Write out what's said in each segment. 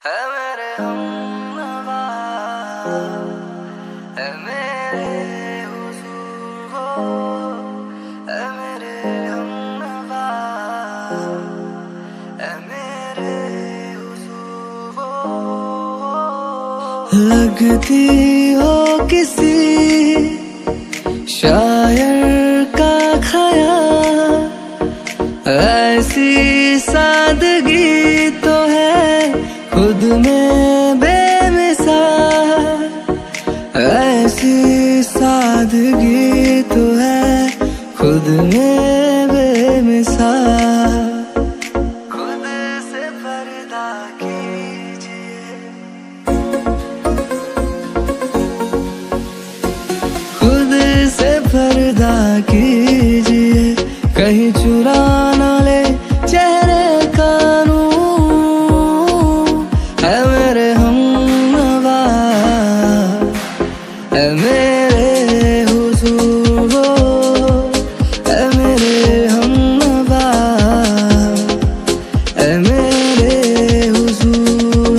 है मेरे हमनवा, है मेरे हुजूर वो, है मेरे हमनवा, है मेरे हुजूर वो। लगती हो किसी शायर का ख़याल, ऐसी सादगी तो है खुद में बेमिसाल, ऐसी सादगी तो है खुद में बेमिसाल। खुद से पर्दा कीजिए, खुद से पर्दा कीजिए, कहीं चुरा ना ले चेहरे का नूर। है मेरे हमनवा, है मेरे हुजूर वो, है मेरे हमनवा, है मेरे हुजूर।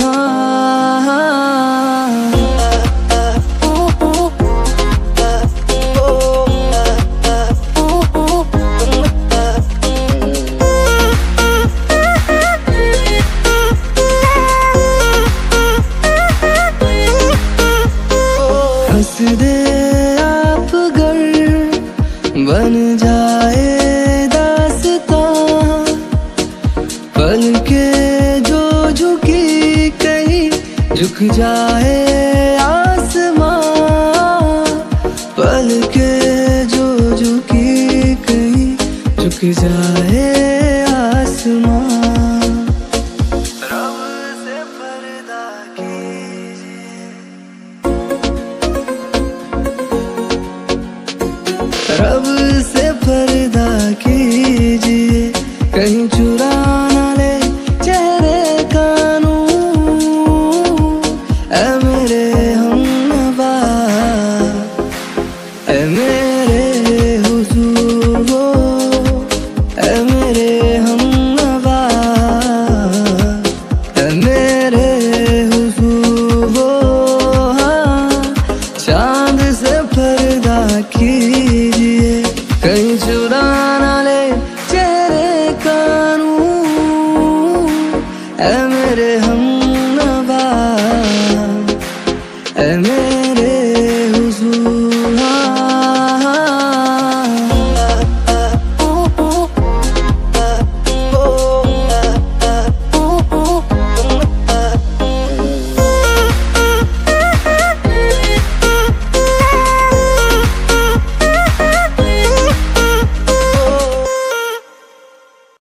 हंस दे आप गर बन जाए दास्तां, पल के जो झुकी कहीं झुक जाए आसमां, पल के जो झुकी कहीं झुक जाए आसमां। रब से पर्दा कीजिए, रब से